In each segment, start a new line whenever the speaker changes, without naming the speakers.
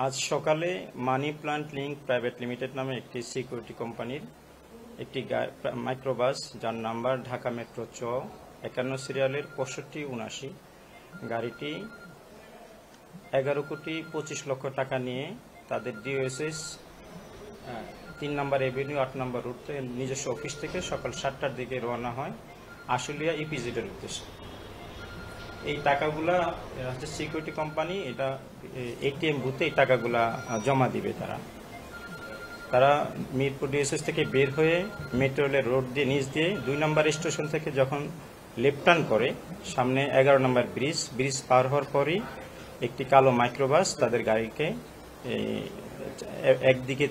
আজ সকালে money plant link private limited নামে একটি সিকিউরিটি কোম্পানির একটি মাইক্রোবাস, যার নাম্বার ঢাকা মেট্রো 51 সিরিয়ালের 6579, গাড়িটি 11,25,00,000 টাকা নিয়ে তাদের ডিওএসএস 3 নম্বর এভিনিউ 8 নম্বর রুটে নিজস্ব অফিস থেকে সকাল 7টার দিকে রওনা হয় আশুলিয়া ইপিজেডের উদ্দেশ্যে। এই টাকাগুলা হচ্ছে সিকিউরিটি কোম্পানি, এটা এটিএম বুথে এই টাকাগুলা জমা দিবে। তারা মিরপুর ডিএসএস থেকে বের হয়ে মেট্রো রেলের রোড দিয়ে নিচ দিয়ে 2 নম্বর স্টেশন থেকে যখন লেফট টার্ন করে সামনে 11 নম্বর ব্রিজ পার হওয়ার পরই একটি কালো মাইক্রোবাস তাদের গাড়িকে একদিকে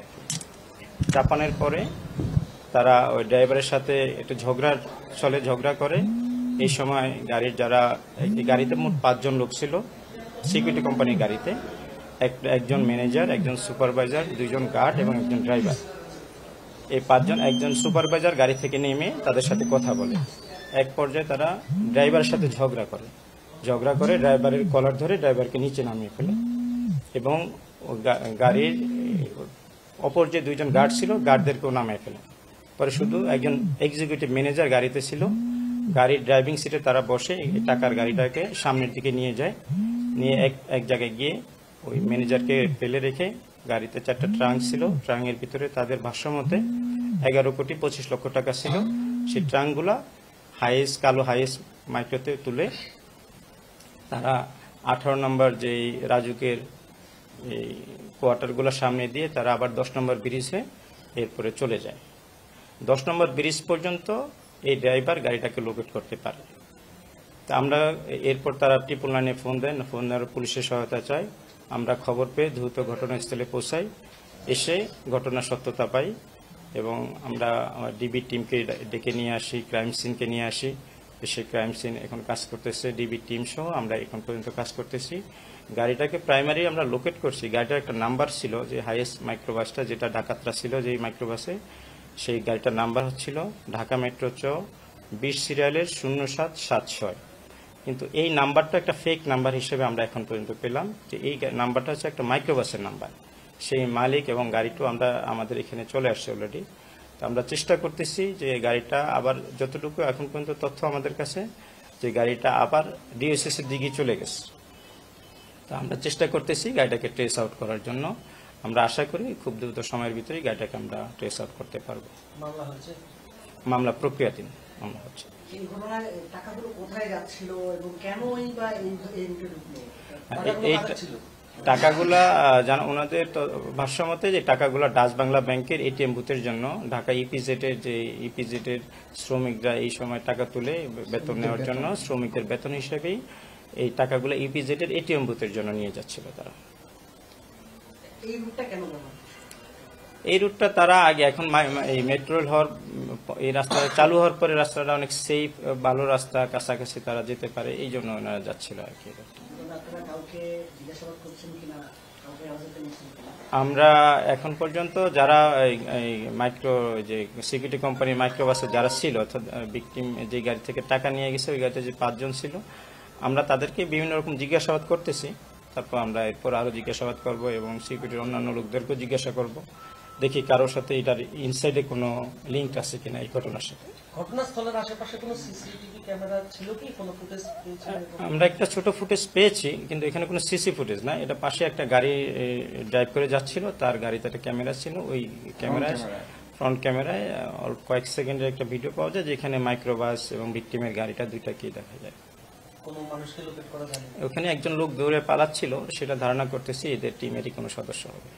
চাপানোর পরে তারা ওই ড্রাইভারের সাথে একটু ঝগড়া করে। এই সময় গাড়িতে মোট 5 জন লোক ছিল সিকিউরিটি কোম্পানির গাড়িতে, একজন ম্যানেজার, একজন সুপারভাইজার, 2 জন গার্ড এবং একজন ড্রাইভার। এই 5 জন, একজন সুপারভাইজার গাড়ি থেকে নেমে তাদের সাথে কথা বলে। এক পর্যায়ে তারা ড্রাইভারের সাথে ঝগড়া করে ড্রাইভারের কলার ধরে ড্রাইভারকে নিচে নামিয়ে ফেলে এবং গাড়ির অপর যে 2 জন গার্ড ছিল গার্ডদেরকেও নামিয়ে ফেলে। পরে শুধু একজন এক্সিকিউটিভ ম্যানেজার গাড়িতে ছিল, গাড়ির ড্রাইভিং সিটে তারা বসে টাকার গাড়িটাকে সামনের দিকে নিয়ে এক জায়গায় গিয়ে ওই ম্যানেজারকে ফেলে রেখে গাড়িতে 4টা ট্রাঙ্ক ছিল, ট্রাঙ্কের ভিতরে তাদের ভাষ্যমতে 11,25,00,000 টাকা ছিল। সেই ট্রাঙ্কগুলা কালো হাইয়েস্ট মাইক্রোতে তুলে তারা 18 নম্বর যে রাজুকের এই কোয়ার্টারগুলো সামনে দিয়ে তারা আবার 10 নম্বর ব্রিজে এরপরে চলে যায়। 10 নম্বর ব্রিজ পর্যন্ত এই ড্রাইভার গাড়িটাকে লোকেট করতে পারে। তা আমরা এরপর তারা 999 ফোন দেওয়ার পুলিশের সহায়তা চায়। আমরা খবর পেয়ে দ্রুত ঘটনাস্থলে পৌঁছাই, এসে ঘটনার সত্যতা পাই এবং আমরা আমার ডিবি টিমকে ডেকে নিয়ে আসি, ক্রাইম সিনকে নিয়ে আসি। এসে ক্রাইম সিন এখন কাজ করতেছে, ডিবি টিম সহ আমরা এখন পর্যন্ত কাজ করতেছি। গাড়িটাকে প্রাইমারি আমরা লোকেট করছি। গাড়িটার একটা নাম্বার ছিল, যে হাইয়েস্ট মাইক্রোবাসটা যেটা ঢাকাত্রা ছিল যেই মাইক্রোবাসে, সেই গাড়িটার নাম্বার হচ্ছিল ঢাকা মেট্রো 20 সিরিয়ালের 0776। কিন্তু এই নাম্বারটা একটা ফেক নাম্বার হিসেবে আমরা এখন পর্যন্ত পেলাম, যে এই নাম্বারটা হচ্ছে একটা মাইক্রোবাসের নাম্বার। সেই মালিক এবং গাড়িটাও আমাদের এখানে চলে আসছে অলরেডি। তো আমরা চেষ্টা করতেছি যে গাড়িটা আবার, যতটুকু এখন পর্যন্ত তথ্য আমাদের কাছে, যে গাড়িটা আবার ডিএসএস এর দিকে চলে গেছে। তো আমরা চেষ্টা করতেছি গাড়িটাকে ট্রেস আউট করার জন্য। আমরা আশা করি খুব দ্রুত সময়ের ভিতরেই গাড়িটাকে আমরা ট্রেস আউট করতে পারবো। মামলা প্রক্রিয়াধীন মামলা হচ্ছে।
এই ঘটনায় টাকাগুলো কোথায় যাচ্ছিল এবং কেনই বা
টাকাগুলা ওনাদের ভাষ্যমতে যে টাকাগুলা ডাচ বাংলা ব্যাংকের এটিএম বুথের জন্য ঢাকা ইপিজেডের শ্রমিকরা এই সময় টাকা তুলে বেতন নেওয়ার জন্য শ্রমিকদের বেতন হিসেবেই এই টাকাগুলো ইপিজেডের এটিএম বুথের জন্য নিয়ে যাচ্ছিল তারা। এই রুটটা তারা আগে, এখন এই মেট্রো রেল হওয়ার, এই রাস্তা চালু হওয়ার পরে রাস্তাটা অনেক সেফ, ভালো রাস্তা, কাছাকাছি তারা যেতে পারে, এই জন্য ওনারা যাচ্ছিল আর কি। আমরা এখন পর্যন্ত যারা যে সিকিউরিটি কোম্পানির মাইক্রোবাসে যারা ছিল, অর্থাৎ ভিকটিম যে গাড়ি থেকে টাকা নিয়ে গেছে, ওই গাড়িতে যে 5 জন ছিল, আমরা তাদেরকে বিভিন্ন রকম জিজ্ঞাসাবাদ করতেছি। তারপর আমরা এরপর আরো জিজ্ঞাসাবাদ করব এবং সিকিউরিটির অন্যান্য লোকদেরকেও জিজ্ঞাসা করব, দেখি কারোর সাথে এটার ইনসাইডে কোনো লিঙ্ক আছে কিনা এই ঘটনার সাথে।
ঘটনাস্থলের আশেপাশে কোনো সিসিটিভি ক্যামেরা ছিল কি, কোনো ফুটেজ?
আমরা একটা ছোট ফুটেজ পেয়েছি, কিন্তু এখানে কোনো সিসি ফুটেজ না। এটা পাশে একটা গাড়ি ড্রাইভ করে যাচ্ছিল, তার গাড়িতে একটা ক্যামেরা ছিল, ওই ক্যামেরায়, ফ্রন্ট ক্যামেরায় কয়েক সেকেন্ডের একটা ভিডিও পাওয়া যায়, যেখানে মাইক্রোবাস এবং ভিকটিমের গাড়িটা দুইটাকেই দেখা যায়। ওখানে একজন লোক দৌড়ে পালাচ্ছিল, সেটা ধারণা করতেছি এদের টিমেরই কোনো সদস্য হবে।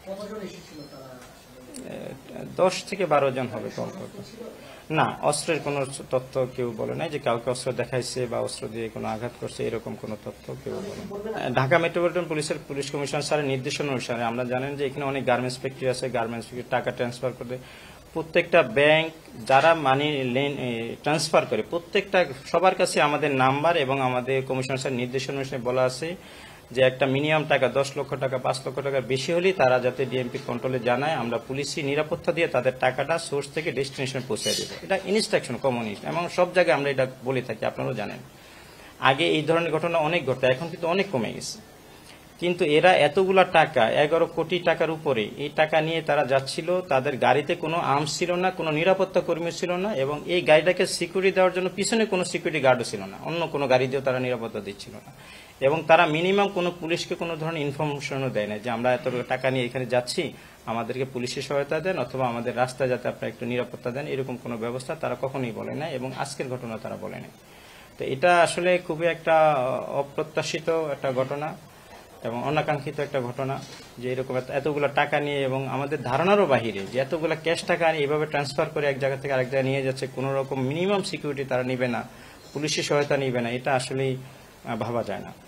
10 থেকে 12 জন হবে কমপক্ষে। না, অস্ত্রের কোনো তথ্য কেউ বলে নাই যে কাউকে অস্ত্র দেখাইছে বা অস্ত্র দিয়ে কোনো আঘাত করছে, এরকম কোনো তথ্য কেউ বলে। ঢাকা মেট্রোপলিটন পুলিশ কমিশনার স্যারের নির্দেশনা অনুসারে আমরা জানেন যে এখানে অনেক গার্মেন্টস ফ্যাক্টরি আছে, গার্মেন্টস ফ্যাক্টরি টাকা ট্রান্সফার করতে প্রত্যেকটা ব্যাংক যারা মানি ট্রান্সফার করে প্রত্যেকটা সবার কাছে আমাদের নাম্বার এবং আমাদের কমিশনার স্যার নির্দেশনা অনুসারে বলা আছে যে একটা মিনিমাম টাকা 10 লক্ষ টাকা 5 লক্ষ টাকার বেশি হলেই তারা যাতে ডিএমপি কন্ট্রোলে জানায়, আমরা পুলিশি নিরাপত্তা দিয়ে তাদের টাকাটা সোর্স থেকে ডেস্টিনেশনে পৌঁছে দেবো। এটা ইনস্ট্রাকশন কমিউনিস্ট, এবং সব জায়গায় আমরা এটা বলে থাকি, আপনারাও জানেন। আগে এই ধরনের ঘটনা অনেক ঘটে, এখন কিন্তু অনেক কমে গেছে। কিন্তু এরা এতগুলা টাকা 11 কোটি টাকার উপরে এই টাকা নিয়ে তারা যাচ্ছিল, তাদের গাড়িতে কোনো আর্মস ছিল না, কোনো নিরাপত্তা কর্মী ছিল না, এবং এই গাড়িটাকে সিকিউরিটি দেওয়ার জন্য পিছনে কোনো সিকিউরিটি গার্ডও ছিল না, অন্য কোনো গাড়ি দিয়েও তারা নিরাপত্তা দিচ্ছিল না। এবং তারা মিনিমাম কোনো পুলিশকে কোনো ধরনের ইনফরমেশনও দেয় না যে আমরা এত টাকা নিয়ে এখানে যাচ্ছি, আমাদেরকে পুলিশের সহায়তা দেন অথবা আমাদের রাস্তায় যাতে আপনারা একটু নিরাপত্তা দেন, এরকম কোনো ব্যবস্থা তারা কখনোই বলে না, এবং আজকের ঘটনা তারা বলে না। তো এটা আসলে খুবই একটা অপ্রত্যাশিত একটা ঘটনা এবং অনাকাঙ্ক্ষিত একটা ঘটনা, যে এরকম এতগুলো টাকা নিয়ে এবং আমাদের ধারণারও বাহিরে যে এতগুলো ক্যাশ টাকা নিয়ে এভাবে ট্রান্সফার করে এক জায়গা থেকে আরেক জায়গায় নিয়ে যাচ্ছে, কোনো রকম মিনিমাম সিকিউরিটি তারা নিবে না, পুলিশের সহায়তা নিবে না, এটা আসলেই ভাবা যায় না।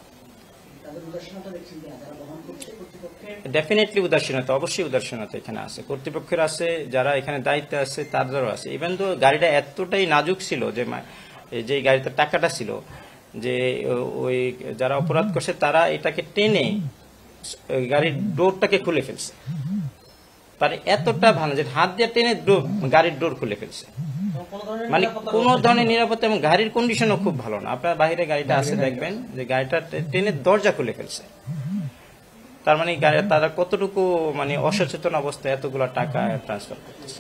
ডেফিনেটলি উদাসীনতা, অবশ্যই উদাসীনতা এখানে আছে, কর্তৃপক্ষের আছে, যারা এখানে দায়িত্বে আছে তাদেরও আছে। ইভেন তো গাড়িটা এতটাই নাজুক ছিল যে গাড়িতে টাকাটা ছিল, যে ওই যারা অপরাধ করছে তারা এটাকে টেনে গাড়ির ডোরটাকে খুলে ফেলছে, তার এতটা ভালো যে হাত দিয়ে টেনে গাড়ির ডোর খুলে ফেলছে, মানে কোন ধরনের নিরাপত্তা, এবং গাড়ির কন্ডিশনও খুব ভালো না। আপনার বাইরে গাড়িটা আছে দেখবেন যে গাড়িটা টেনে দরজা খুলে ফেলছে, তার মানে তারা কতটুকু মানে অসচেতন অবস্থায় এতগুলো টাকা ট্রান্সফার করতেছে।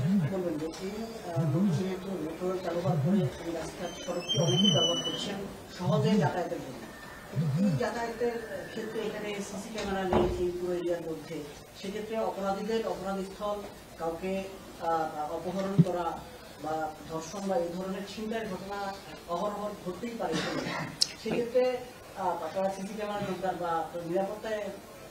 যাতায়াতের ক্ষেত্রে এখানে সিসি ক্যামেরা নেই এই পুরো এরিয়ার মধ্যে, সেক্ষেত্রে অপরাধীদের অপরাধস্থল কাউকে অপহরণ করা বা ধর্ষণ বা এই ধরনের ছিনতাইয়ের ঘটনা অহরহ ঘটতেই পারে। সেক্ষেত্রে আপনারা সিসি ক্যামেরা যোগদান বা নিরাপত্তায়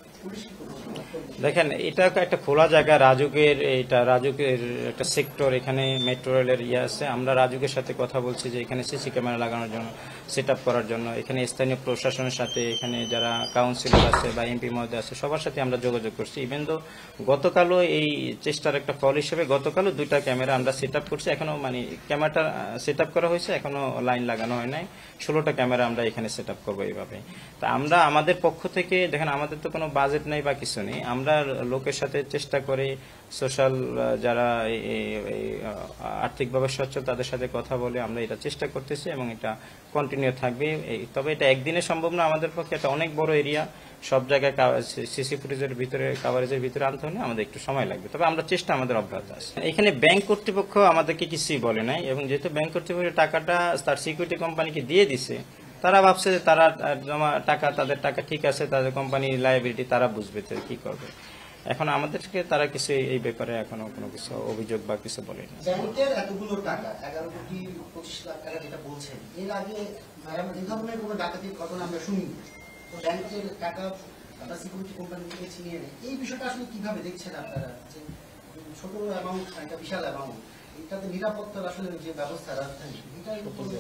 দেখেন, এটা একটা খোলা জায়গা, রাজুকের একটা সেক্টর, এখানে মেট্রো রেলের আছে। আমরা রাজুকের সাথে কথা বলছি যে এখানে সিসি ক্যামেরা লাগানোর জন্য, সেট আপ করার জন্য, এখানে স্থানীয় প্রশাসনের সাথে, এখানে যারা কাউন্সিলর আছে বা এমপি মহোদয় আছে সবার সাথে আমরা যোগাযোগ করছি। ইভেন তো গতকালও এই চেষ্টার একটা ফল হিসেবে গতকালও 2টা ক্যামেরা আমরা সেট আপ করছি, এখনো মানে ক্যামেরাটা সেট আপ করা হয়েছে, এখনো লাইন লাগানো হয় নাই। 16টা ক্যামেরা আমরা এখানে সেট আপ করবো এইভাবে। তা আমরা আমাদের পক্ষ থেকে, দেখেন আমাদের তো কোনো বাজেট নেই বা কিছু নেই, আমরা লোকের সাথে চেষ্টা করে সোশ্যাল যারা আর্থিকভাবে সচ্ছল তাদের সাথে কথা বলে আমরা এটা চেষ্টা করতেছি, এবং এটা কন্টিনিউ থাকবে। তবে এটা একদিনে সম্ভব না আমাদের পক্ষে, এটা অনেক বড় এরিয়া, সব জায়গায় সিসি ফুটেজের ভিতরে কাভারেজের ভিতরে আনতে হলে আমাদের একটু সময় লাগবে, তবে আমরা চেষ্টা আমাদের অব্যাহত আছে। এখানে ব্যাংক কর্তৃপক্ষ আমাদেরকে কিছুই বলে নাই, এবং যেহেতু ব্যাংক কর্তৃপক্ষের টাকাটা তার সিকিউরিটি কোম্পানিকে দিয়ে দিছে, তারা ভাবছে যে তারা তাদের টাকা ঠিক আছে, তাদের কোম্পানি লায়াবিলিটি তারা বুঝবে কি করবে। এখন আমাদেরকে তারা কিছু এই ব্যাপারে এখনো কোনো কিছু অভিযোগ বা কিছু বলে না।
ব্যাংকের এতগুলো টাকা 11 কোটি 25 লাখ টাকা যেটা বলছেন, এর আগে এই ধরনের কোনো ডাকাতির ঘটনা আমরা শুনি। ব্যাংকের টাকা আপনার সিকিউরিটি কোম্পানি থেকে ছিনিয়ে নেয়, এই বিষয়টা আসলে কিভাবে দেখছেন আপনারা? যে ছোট অ্যামাউন্ট, একটা বিশাল অ্যামাউন্ট, এটাতে নিরাপত্তার আসলে যে ব্যবস্থা রাজধানী, এটা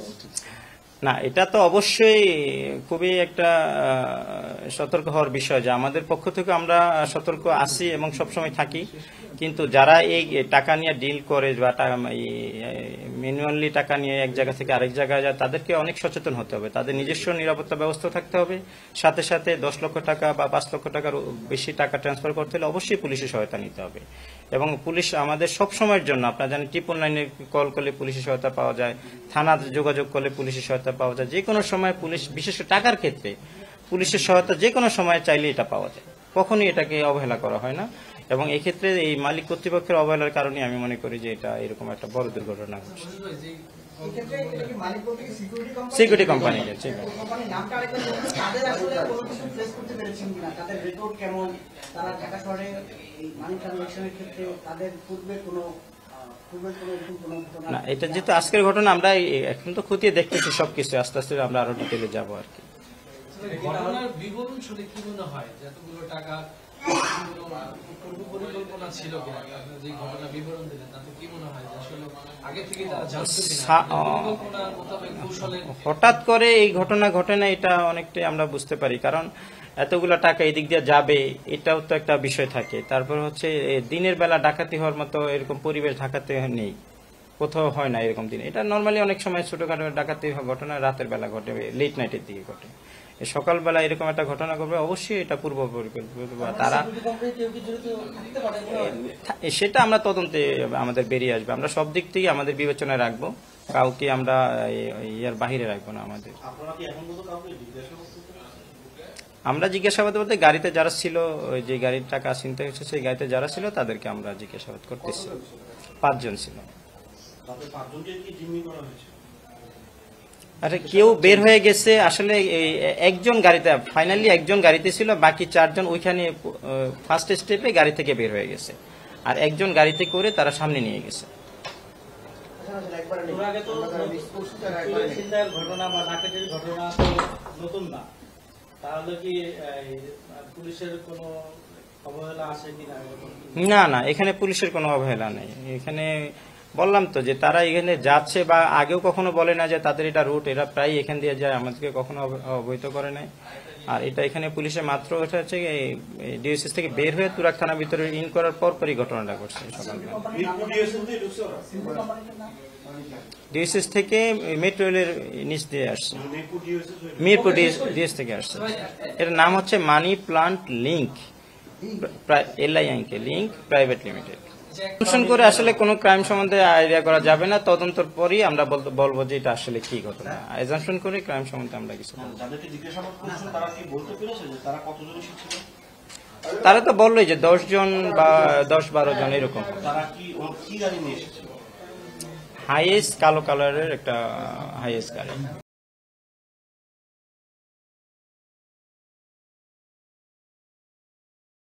না, এটা তো অবশ্যই খুবই একটা সতর্ক হওয়ার বিষয়, যে আমাদের পক্ষ থেকে আমরা সতর্ক আছি এবং সবসময় থাকি, কিন্তু যারা এই টাকা নিয়ে ডিল করে বা ম্যানুয়ালি টাকা নিয়ে এক জায়গা থেকে আরেক জায়গায় যায়, তাদেরকে অনেক সচেতন হতে হবে, তাদের নিজস্ব নিরাপত্তা ব্যবস্থা থাকতে হবে, সাথে সাথে 10 লক্ষ টাকা বা 5 লক্ষ টাকার বেশি টাকা ট্রান্সফার করতে হলে অবশ্যই পুলিশের সহায়তা নিতে হবে। এবং পুলিশ আমাদের সব সময়ের জন্য, আপনারা জানেন 999 কল করলে পুলিশের সহায়তা পাওয়া যায়, থানাতে যোগাযোগ করলে পুলিশের সহায়তা পাওয়া যায়, যে কোনো সময় পুলিশ, বিশেষ করে টাকার ক্ষেত্রে পুলিশের সহায়তা যে কোনো সময় চাইলে এটা পাওয়া যায়, কখনই এটাকে অবহেলা করা হয় না। এবং এই ক্ষেত্রে এই মালিক কর্তৃপক্ষের অবহেলার কারণে আমি মনে করি যে এটা এরকম একটা বড় দুর্ঘটনা ঘটছে। সিকিউরিটি কোম্পানি না, এটা যেহেতু আজকের ঘটনা, আমরা এখন তো খতিয়ে দেখতেছি সবকিছু, আস্তে আস্তে আমরা আরো ডিটেলে যাবো আর কি।
ঘটনার বিবরণ শুনে কি মনে হয় যে এতগুলো টাকা পরিকল্পনা ছিল কিনা? যে ঘটনা বিবরণ দিলেন তাতে কি মনে হয় যে আসলে আগে থেকে তারা জানতো কিনা, পরিকল্পনার মোতাবেক কৌশলে
হঠাৎ করে এই ঘটনা ঘটে না, এটা অনেকটাই আমরা বুঝতে পারি, কারণ এতগুলো টাকা এদিক দিয়ে যাবে এটাও তো একটা বিষয় থাকে। তারপর হচ্ছে দিনের বেলা ডাকাতি হওয়ার মতো এরকম পরিবেশ ঢাকাতে নেই, কোথাও হয় না এরকম দিন। এটা নর্মালি অনেক সময় ছোটখাটো ডাকাতি ঘটনা রাতের বেলা ঘটে, লেট নাইটের দিকে ঘটে। সকালবেলা এরকম একটা ঘটনা ঘটবে, অবশ্যই এটা পূর্ব পরিকল্পিত। তারা সেটা আমরা তদন্তে আমাদের বেরিয়ে আসবে, আমরা সব দিক থেকে আমাদের বিবেচনায় রাখবো, কাউকে আমরা ইয়ার বাহিরে রাখবো না। আমাদের আমরা জিজ্ঞাসাবাদ বলতে গাড়িতে যারা ছিল, ওই যে গাড়ির টাকা ছিনতাই হয়েছে সেই গাড়িতে যারা ছিল তাদেরকে আমরা জিজ্ঞাসাবাদ করতেছি। 5 জন ছিল। আরে কেউ বের হয়ে গেছে আসলে, একজন গাড়িতে, ফাইনালি একজন গাড়িতে ছিল, বাকি 4 জন ওইখানে ফার্স্ট স্টেপে গাড়ি থেকে বের হয়ে গেছে, আর একজন গাড়িতে করে তারা সামনে নিয়ে গেছে।
এর আগে তো চুরি ছিনতাইয়ের ঘটনা বা ডাকাতির ঘটনা তো নতুন না, তাহলে কি পুলিশের কোনো অবহেলা আছে কিনা?
না না, এখানে পুলিশের কোনো অবহেলা নেই। এখানে বললাম তো যে তারা এখানে যাচ্ছে, বা আগেও কখনো বলে না যে তাদের এটা রুট, এরা প্রায় এখান দিয়ে যায়, আমাদেরকে কখনো অবহিত করে নাই। আর এটা এখানে পুলিশে মাত্র এটা হচ্ছে ডিএসএস থেকে বের হয়ে তুরাগ থানার ভিতরে ইন করার পর পরই ঘটনাটা ঘটছে সকালবেলা। ডিএসএস থেকে মেট্রো রেলের নিচ দিয়ে আসছে, মিরপুর ডিএস থেকে আসছে। এর নাম হচ্ছে money plant link, link private limited. অনুসরণ করে আসলে কোনো ক্রাইম সম্বন্ধে আইডিয়া করা যাবে না, তদন্তর পরই আমরা বলবো যে এটা আসলে কি ঘটনা। এজাম্পশন করে ক্রাইম সম্বন্ধে আমরা কিছু বলবো।
যাদেরকে জিজ্ঞাসাবাদ করছেন তারা কি বলতে পেরেছে যে তারা কতজন এসেছিল?
তারা তো বললোই যে 10 জন বা 10-12 জন এরকম।
তারা কি গাড়ি নিয়ে এসেছিল?
হাইয়েস্ট কালো কালারের একটা হাইয়েস্ট গাড়ি।